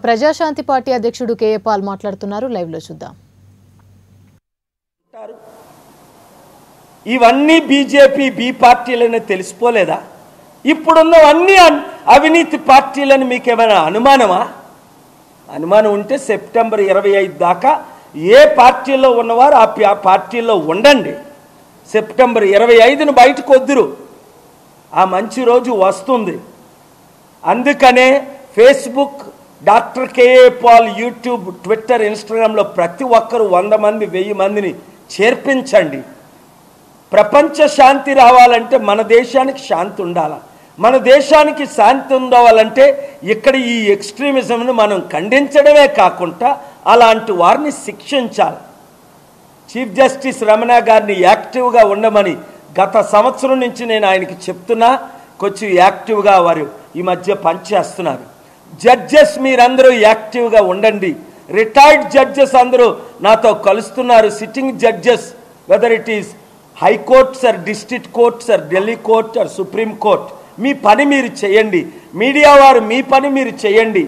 Praja Shanti party అధ్యక్షుడు KA Paul మాట్లాడుతున్నారు. Live లో చూద్దాం. ఇవన్నీ బీజేపీ బి పార్టీలని తెలిసిపోలేదా? ఇప్పుడున్నవన్నీ అవినీతి పార్టీలని మీకేమైనా అనుమానమా? అనుమానం ఉంటే సెప్టెంబర్ 25 దాకా ఏ పార్టీలో ఉన్నవారు ఆ పార్టీలో ఉండండి. సెప్టెంబర్ 25ను బయటకు వద్దురు. ఆ మంచి రోజు వస్తుంది. అందుకనే Facebook, doctor KA Paul, YouTube, Twitter, ఇన్స్టాగ్రామ్లో ప్రతి ఒక్కరు 100 మంది 1000 మందిని చేర్పించండి. ప్రపంచ శాంతి రావాలంటే మన దేశానికి శాంతి ఉండాలి. మన దేశానికి శాంతి ఉండవాలంటే ఇక్కడ ఈ ఎక్స్ట్రీమిజంను మనం ఖండించడమే కాకుండా అలాంటి వారిని శిక్షించాలి. చీఫ్ జస్టిస్ రమణ గారిని యాక్టివ్గా ఉండమని గత సంవత్సరం నుంచి నేను ఆయనకి చెప్తున్నా. కొంచెం యాక్టివ్గా వారు ఈ మధ్య పనిచేస్తున్నారు. జడ్జెస్ మీరందరూ యాక్టివ్గా ఉండండి. రిటైర్డ్ జడ్జెస్ అందరూ నాతో కలుస్తున్నారు. Sitting judges, whether it is high courts or district courts or Delhi court or supreme court, మీ పని మీరు చేయండి. మీడియా వారు మీ పని మీరు చేయండి.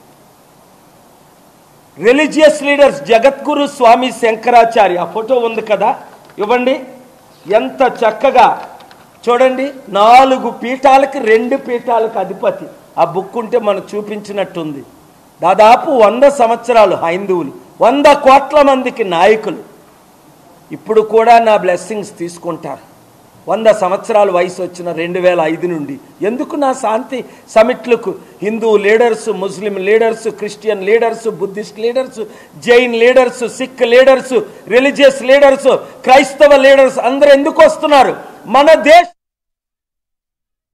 Religious leaders, Jagadguru Swami Shankaracharya photo ఉంది కదా, ఇవ్వండి. ఎంత చక్కగా చూడండి. 4 పీఠాలకి 2 పీఠాలకు అధిపతి. ఆ బుక్ ఉంటే మనం చూపించినట్టుంది. దాదాపు 100 సంవత్సరాలు హైందువులు, 100 కోట్ల మందికి నాయకులు. ఇప్పుడు కూడా నా బ్లెస్సింగ్స్ తీసుకుంటారు. 100 సంవత్సరాల వయసు వచ్చిన 2005 నుండి. ఎందుకు నా శాంతి సమిట్లకు Hindu leaders, Muslim leaders, Christian leaders, Buddhist leaders, Jain leaders, Sikh leaders, religious leaders, క్రైస్తవ లీడర్స్ అందరూ ఎందుకు వస్తున్నారు? మన దేశ